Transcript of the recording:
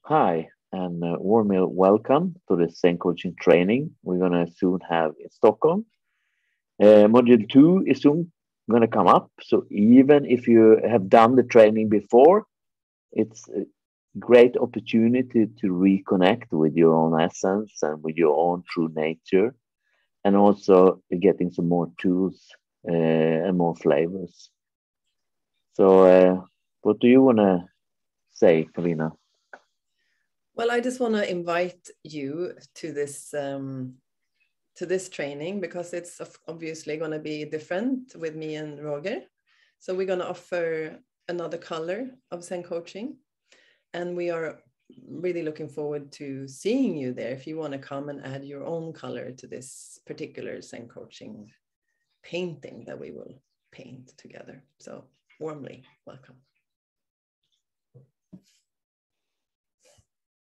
Hi, and warmly welcome to the Zen Coaching Training we're going to soon have in Stockholm. Module 2 is soon going to come up. So, even if you have done the training before, it's a great opportunity to reconnect with your own essence and with your own true nature, and also getting some more tools and more flavors. So, what do you want to say, Kavina? Well, I just want to invite you to this training because it's obviously going to be different with me and Roger. So we're going to offer another color of Zen coaching, and we are really looking forward to seeing you there if you want to come and add your own color to this particular Zen coaching painting that we will paint together. So warmly welcome.